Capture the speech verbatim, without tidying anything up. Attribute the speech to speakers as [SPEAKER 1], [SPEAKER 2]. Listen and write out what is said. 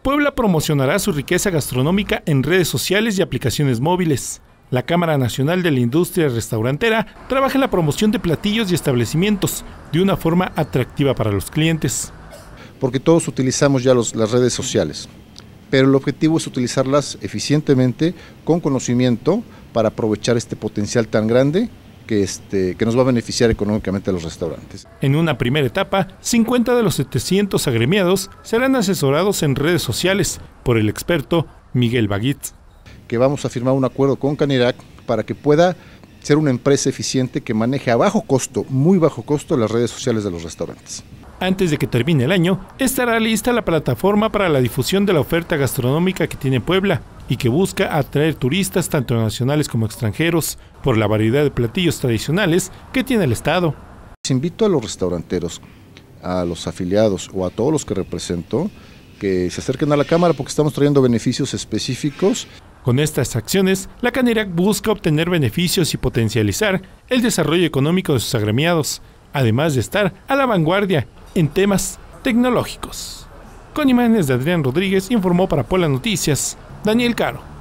[SPEAKER 1] Puebla promocionará su riqueza gastronómica en redes sociales y aplicaciones móviles. La Cámara Nacional de la Industria Restaurantera trabaja en la promoción de platillos y establecimientos de una forma atractiva para los clientes.
[SPEAKER 2] Porque todos utilizamos ya los, las redes sociales, pero el objetivo es utilizarlas eficientemente, con conocimiento, para aprovechar este potencial tan grande que, este, que nos va a beneficiar económicamente a los restaurantes.
[SPEAKER 1] En una primera etapa, cincuenta de los setecientos agremiados serán asesorados en redes sociales por el experto Miguel Baguit.
[SPEAKER 2] Que vamos a firmar un acuerdo con Canirac para que pueda ser una empresa eficiente que maneje a bajo costo, muy bajo costo, las redes sociales de los restaurantes.
[SPEAKER 1] Antes de que termine el año, estará lista la plataforma para la difusión de la oferta gastronómica que tiene Puebla y que busca atraer turistas tanto nacionales como extranjeros por la variedad de platillos tradicionales que tiene el estado.
[SPEAKER 2] Invito a los restauranteros, a los afiliados o a todos los que represento que se acerquen a la Cámara porque estamos trayendo beneficios específicos.
[SPEAKER 1] Con estas acciones, la Canirac busca obtener beneficios y potencializar el desarrollo económico de sus agremiados, además de estar a la vanguardia en temas tecnológicos. Con imágenes de Adrián Rodríguez, informó para Puebla Noticias, Daniel Caro.